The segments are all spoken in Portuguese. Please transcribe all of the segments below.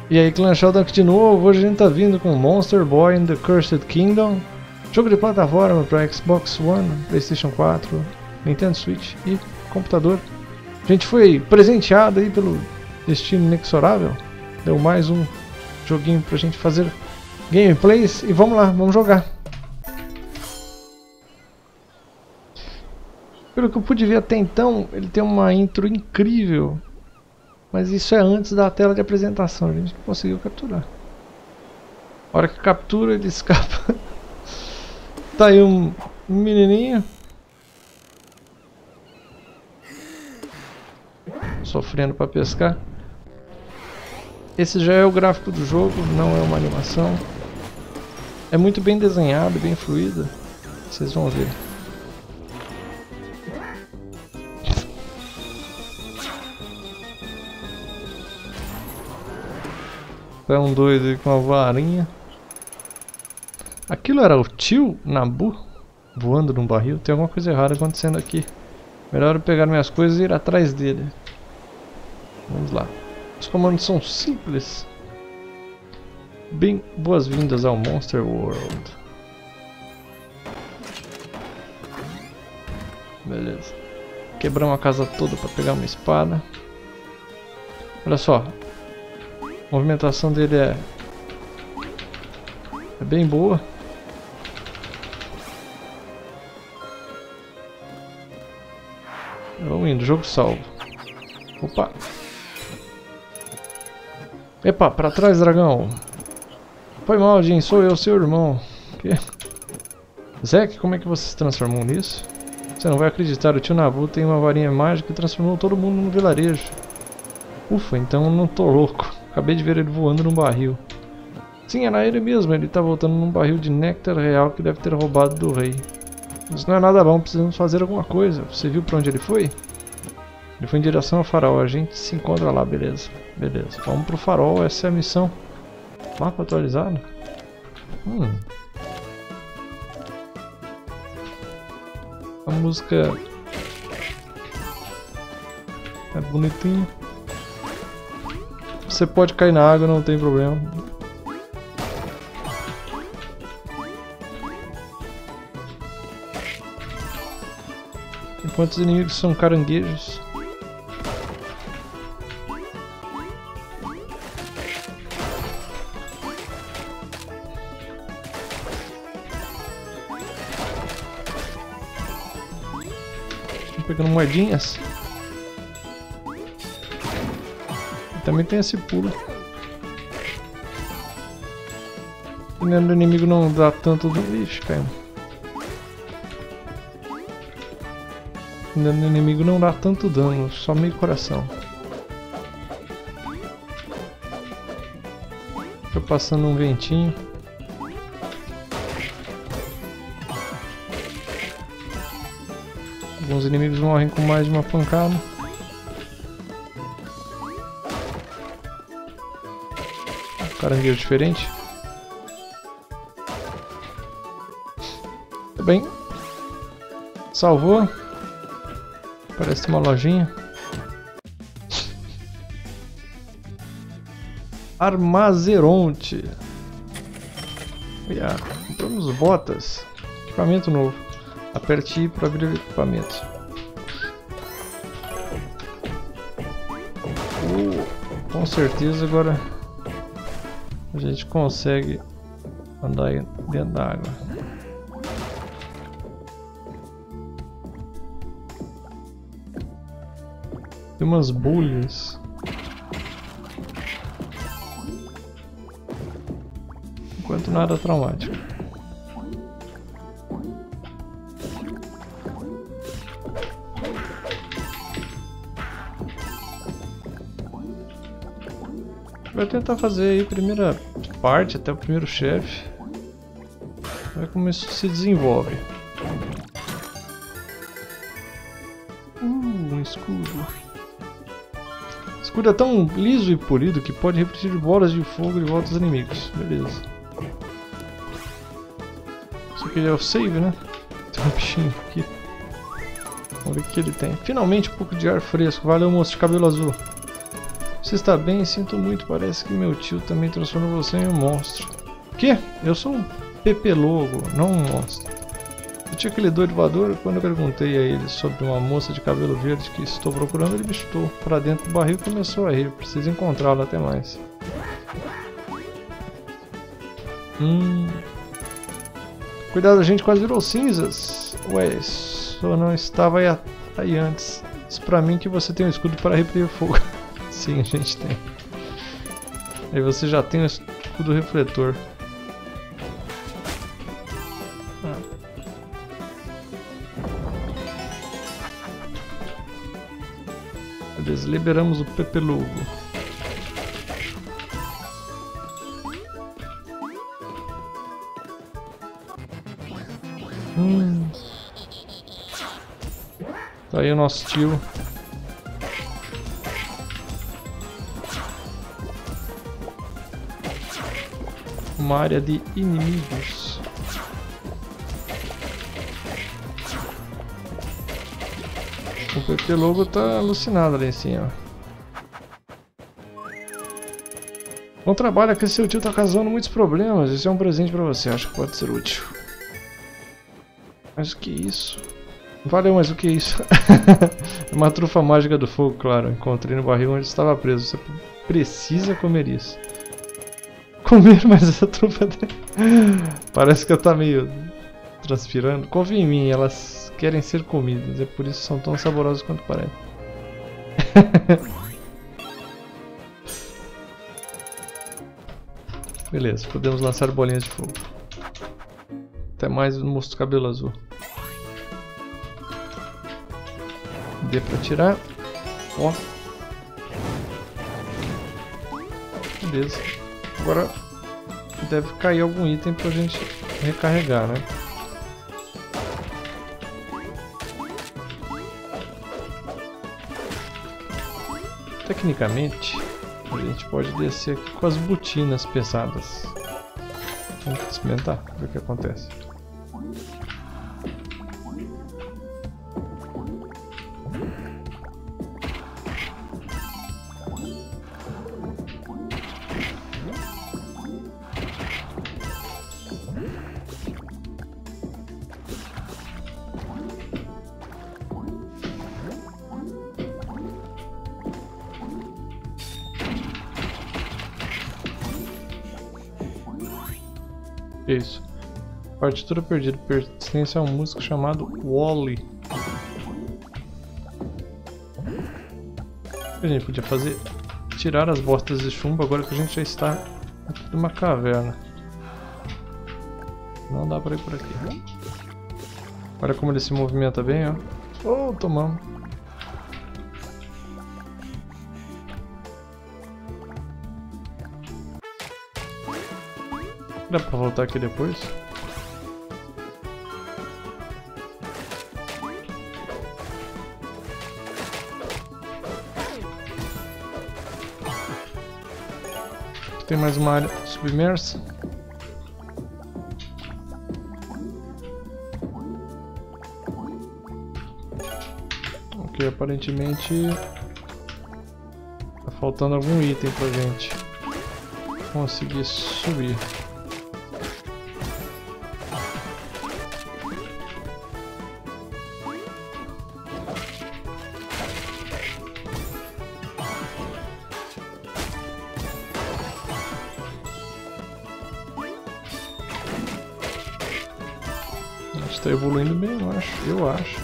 E aí, Clan Sheldon de novo. Hoje a gente tá vindo com Monster Boy and the Cursed Kingdom. Jogo de plataforma para Xbox One, PlayStation 4, Nintendo Switch e computador. A gente foi presenteado aí pelo destino inexorável. Deu mais um joguinho pra gente fazer gameplays e vamos lá, vamos jogar. Pelo que eu pude ver até então, ele tem uma intro incrível. Mas isso é antes da tela de apresentação, a gente não conseguiu capturar. A hora que captura, ele escapa. Tá aí um menininho. Sofrendo para pescar. Esse já é o gráfico do jogo, não é uma animação. É muito bem desenhado, bem fluido. Vocês vão ver. É um doido aí com uma varinha. Aquilo era o tio Nabu voando num barril? Tem alguma coisa errada acontecendo aqui. Melhor eu pegar minhas coisas e ir atrás dele. Vamos lá. Os comandos são simples. Bem, boas-vindas ao Monster World. Beleza. Quebramos a casa toda para pegar uma espada. Olha só. A movimentação dele é bem boa. Vamos indo, jogo salvo. Opa! Epa, pra trás, dragão! Foi mal, Jim, sou eu, seu irmão. Que? Zack, como é que você se transformou nisso? Você não vai acreditar, o tio Nabu tem uma varinha mágica que transformou todo mundo no vilarejo. Ufa, então eu não tô louco. Acabei de ver ele voando num barril. Sim, era ele mesmo, ele tá voltando num barril de néctar real que deve ter roubado do rei. Isso não é nada bom, precisamos fazer alguma coisa. Você viu pra onde ele foi? Ele foi em direção ao farol, a gente se encontra lá, beleza. Beleza, vamos pro farol, essa é a missão. Mapa atualizado? A música é bonitinha. Você pode cair na água, não tem problema. Enquanto os inimigos são caranguejos. Estão pegando moedinhas. Também tem esse pulo. Dependendo do inimigo não dá tanto dano. Ixi, caiu. Dependendo do inimigo não dá tanto dano, só meio coração. Tô passando um ventinho. Alguns inimigos morrem com mais de uma pancada. Caranguejo diferente. Tudo bem. Salvou. Parece uma lojinha. Armazeronte. Compramos botas. Equipamento novo. Aperte I para abrir o equipamento. Com certeza agora a gente consegue andar aí dentro da água. Tem umas bolhas. Enquanto nada traumático. Vai tentar fazer aí a primeira parte, até o primeiro chefe. Ver como isso se desenvolve. Um escudo. O escudo é tão liso e polido que pode repetir bolas de fogo de volta aos inimigos. Beleza. Isso aqui é o save, né? Tem um bichinho aqui. Vamos ver o que ele tem. Finalmente um pouco de ar fresco. Valeu, moço de cabelo azul. Você está bem? Sinto muito, parece que meu tio também transformou você em um monstro. Que? Eu sou um pepelogo, não um monstro. Eu tinha aquele doido voador, quando eu perguntei a ele sobre uma moça de cabelo verde que estou procurando, ele me chutou para dentro do barril e começou a rir. Preciso encontrá-lo até mais. Cuidado, a gente quase virou cinzas. Ué, só não estava aí antes. Diz pra mim que você tem um escudo para repelir fogo. Sim, a gente tem. Aí você já tem um escudo refletor. Beleza, liberamos o pepelogo. Tá aí o nosso tio. Uma área de inimigos. O pepelogo tá alucinado ali em cima. Bom trabalho, aqui seu tio tá causando muitos problemas. Esse é um presente pra você, acho que pode ser útil. Mas o que é isso? Valeu, mas o que é isso? Uma trufa mágica do fogo, claro. Encontrei no barril onde estava preso. Você precisa comer isso. Comer mais essa trufa dele. Parece que ela tá meio transpirando. Confia em mim, elas querem ser comidas. É por isso que são tão saborosas quanto parecem. Beleza, podemos lançar bolinhas de fogo. Até mais o moço do cabelo azul. D pra tirar. Ó. Beleza. Agora deve cair algum item pra gente recarregar, né? Tecnicamente, a gente pode descer aqui com as botinas pesadas. Vamos experimentar, ver o que acontece. Isso. Partitura perdida pertence a um músico chamado Wally. O que a gente podia fazer? Tirar as bostas de chumbo agora que a gente já está aqui numa caverna. Não dá pra ir por aqui. Olha como ele se movimenta bem, ó. Oh, tomamos. Dá pra voltar aqui depois? Tem mais uma área submersa. Ok, aparentemente tá faltando algum item pra gente conseguir subir. Está evoluindo bem, eu acho.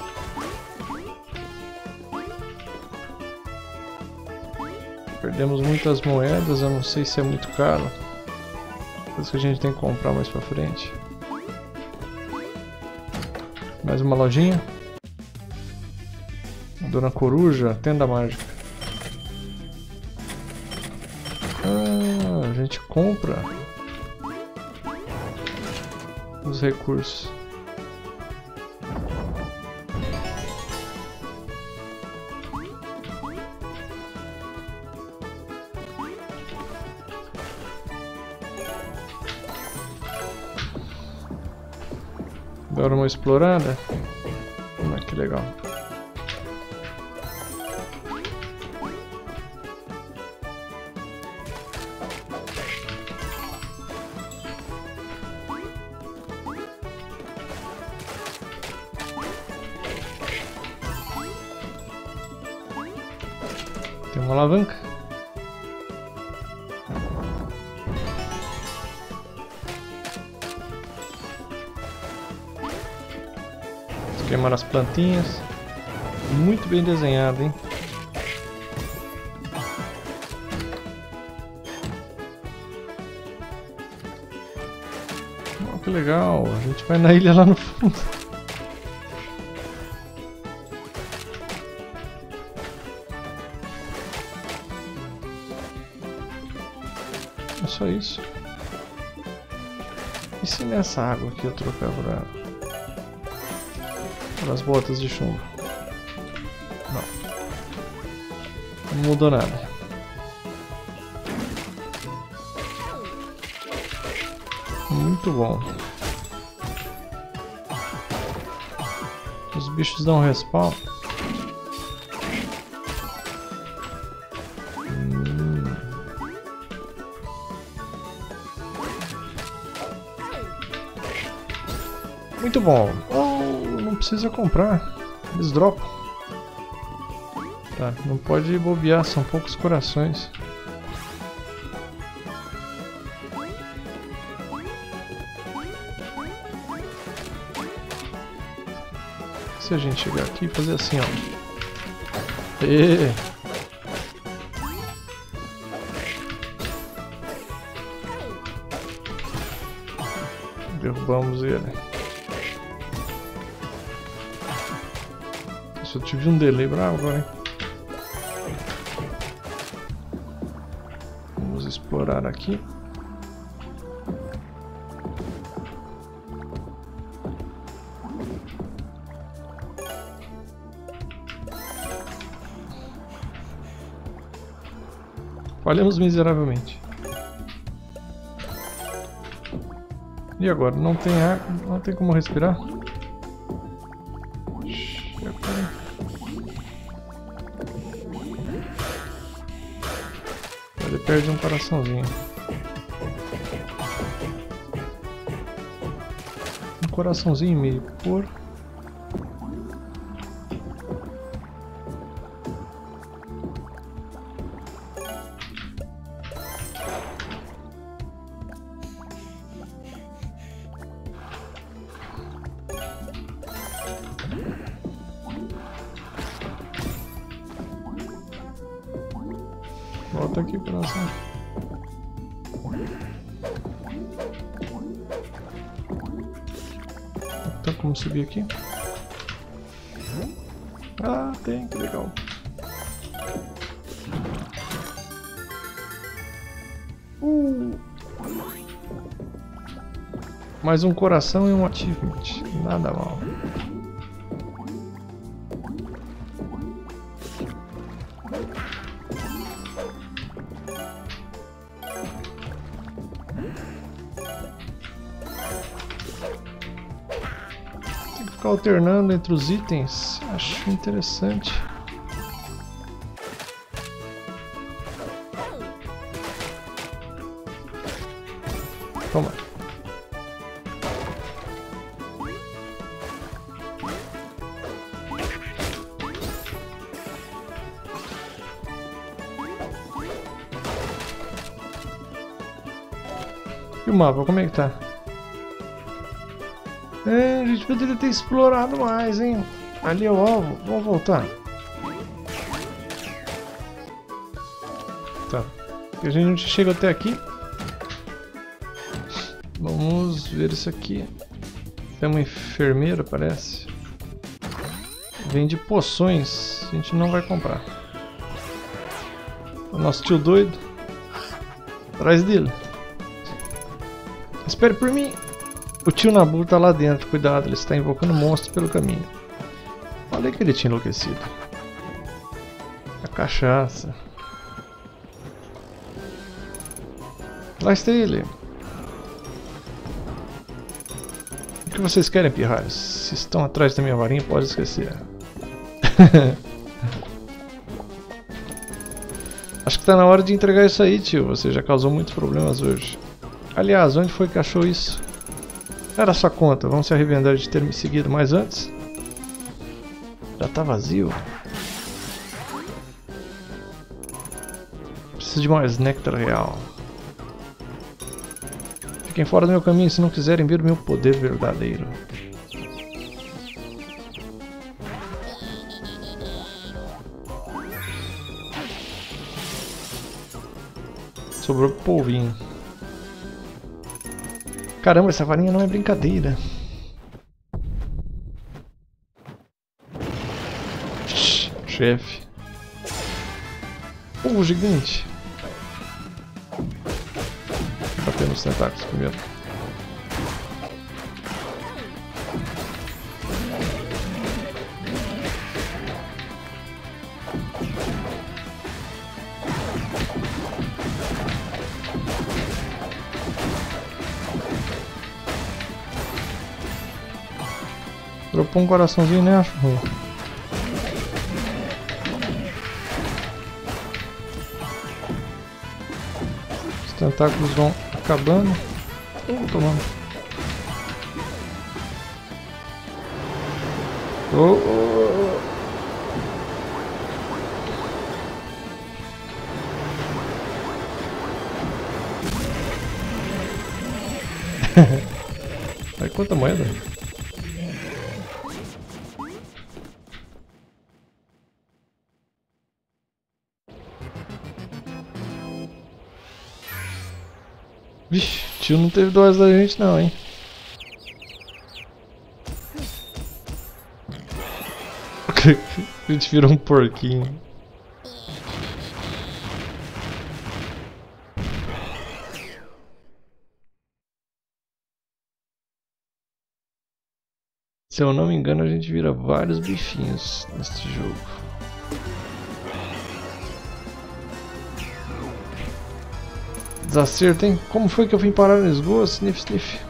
Perdemos muitas moedas, eu não sei se é muito caro. Coisa que a gente tem que comprar mais pra frente. Mais uma lojinha. Dona Coruja, tenda mágica. Ah, a gente compra os recursos. Dar uma explorada. Que legal. Tem uma alavanca. Queimar as plantinhas. Muito bem desenhado, hein? Oh, que legal! A gente vai na ilha lá no fundo. É só isso. E se nessa água aqui eu trocar para as botas de chumbo? Não mudou nada. Muito bom. Os bichos dão respawn. Muito bom. Oh, não precisa comprar. Eles dropam. Tá, não pode bobear, são poucos corações. Se a gente chegar aqui e fazer assim, ó. E... derrubamos ele. Eu tive um delay bravo agora, hein? Vamos explorar aqui. Falhamos miseravelmente. E agora? Não tem ar, não tem como respirar? Ele perde um coraçãozinho. Um coraçãozinho e meio por... Volta aqui, coração. Tem como subir aqui? Ah, tem, que legal. Mais um coração e um achievement. Nada mal. Ficar alternando entre os itens, acho interessante. Toma. E o mapa, como é que tá? É, a gente poderia ter explorado mais, hein? Ali é o alvo. Vamos voltar. Tá. A gente chega até aqui. Vamos ver isso aqui. Tem uma enfermeira, parece. Vende poções. A gente não vai comprar. O nosso tio doido. Atrás dele. Espere por mim. O tio Nabu tá lá dentro, cuidado, ele está invocando monstros pelo caminho. Falei que ele tinha enlouquecido. A cachaça. Lá está ele. O que vocês querem, pirralhos? Se estão atrás da minha varinha, pode esquecer. Acho que tá na hora de entregar isso aí, tio. Você já causou muitos problemas hoje. Aliás, onde foi que achou isso? Era sua conta, vamos se arrepender de ter me seguido mais antes? Já tá vazio. Preciso de mais néctar real. Fiquem fora do meu caminho se não quiserem ver o meu poder verdadeiro. Sobrou polvinho. Caramba, essa varinha não é brincadeira. Chefe. Polvo gigante. Bater nos tentáculos primeiro. Dropou um coraçãozinho, né, acho? Os tentáculos vão acabando. Tomando. Aí quanta moeda? Vixe, o tio não teve dose da gente não, hein? A gente virou um porquinho. Se eu não me engano, a gente vira vários bifinhos neste jogo. Desacerto, hein? Como foi que eu vim parar no esgoto? Sniff, sniff.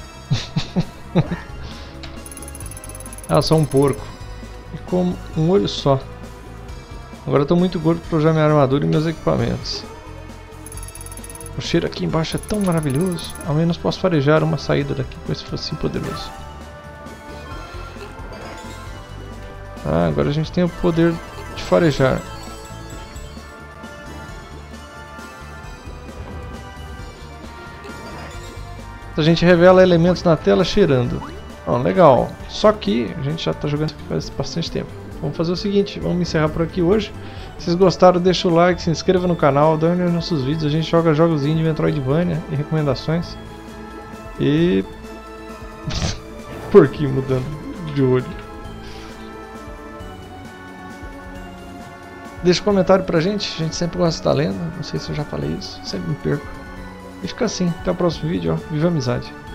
Ah, só um porco. E com um olho só. Agora eu tô muito gordo para usar minha armadura e meus equipamentos. O cheiro aqui embaixo é tão maravilhoso. Ao menos posso farejar uma saída daqui com esse focinho poderoso. Ah, agora a gente tem o poder de farejar. A gente revela elementos na tela cheirando. Oh, legal. Só que a gente já está jogando aqui faz bastante tempo. Vamos fazer o seguinte, vamos encerrar por aqui hoje. Se vocês gostaram, deixa o like, se inscreva no canal, dá uma olhada nos nossos vídeos. A gente joga jogos indie, Metroidvania e recomendações. E... porquinho mudando de olho. Deixa um comentário pra gente, a gente sempre gosta de estar lendo. Não sei se eu já falei isso, sempre me perco. E fica assim, até o próximo vídeo, ó. Viva a amizade!